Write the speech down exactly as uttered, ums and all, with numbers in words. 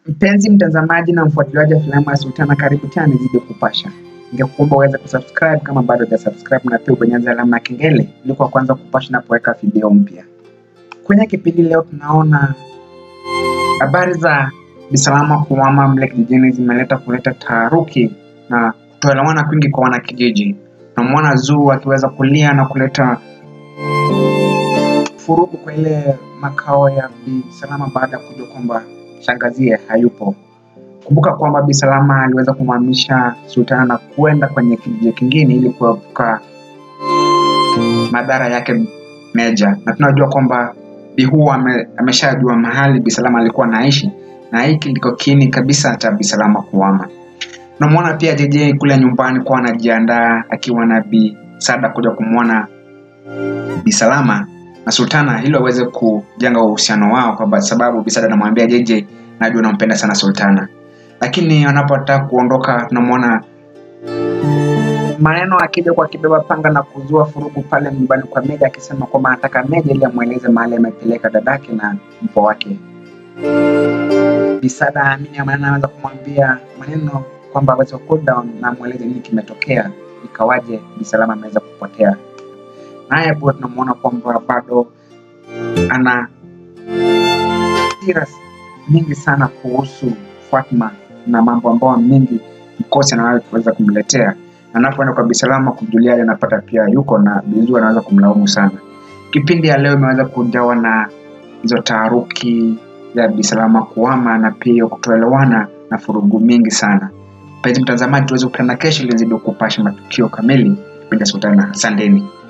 Mpenzi mtazamaji na mfuatiliaji wa filamu ya Sultana, karibu tena nizidi kupasha. Ningekuomba uweze kusubscribe kama bado hujasubscribe, na pia ubonyeze alama ya kengele ili kwa kwanza kupasha napoweka video mpya. Kwenye kipindi leo tunaona habari za Bi Salama kuhama mle kijijini zimeleta kuleta taharuki na kutoelewana kwingi kwa wana kijiji. Tunamwona Zuu akiweza kulia na kuleta furugu kwa ile makao ya Bi Salama baada ya kujua kwamba shangazie hayupo. Kumbuka kwamba Bi Salama aliweza kumhamisha Sultana na kuenda kwenye kijiji kingine ili kuepuka madhara yake Meja. Na tunajua kwamba Bi huwa ame, ameshajua mahali Bi Salama alikuwa anaishi, na hiki ndiko kiini kabisa cha Bi Salama kuhama. Tunamwona pia J J kule nyumbani kwa anajiandaa akiwa na Bi Sada kuja kumwona Bi Salama na Sultana hilo aweze kujenga uhusiano wao, kwa sababu Bi Sada anamwambia J J, najua nampenda sana Sultana. Lakini anapotaka kuondoka tunamwona maneno akija kwa kibeba panga na kuzua furugu pale nyumbani kwa Meja, akisema kwamba anataka Meja ili amueleze mahali amepeleka dadake na mpo wake. Bi Sada amini maneno, anaanza kumwambia maneno kwamba aweze cool down na amueleze nini kimetokea, ikawaje Bi Salama ameweza kupotea. Naye bado tunamuona kwamba bado ana serious mingi sana kuhusu Fatma na mambo ambayo mengi mkosi anaweza kumletea. Anapoenda kwa Bi Salama kumjulia, anapata pia yuko na Bi Zuu anaweza kumlaumu sana. Kipindi ya leo imeweza kujawa na hizo taharuki ya Bi Salama kuhama na pia kutoelewana na furugu mingi sana. Mpenzi mtazamaji, tuweze kukutana kesho ili nizidi kupasha matukio kamili kipindi Sultana. Asanteni.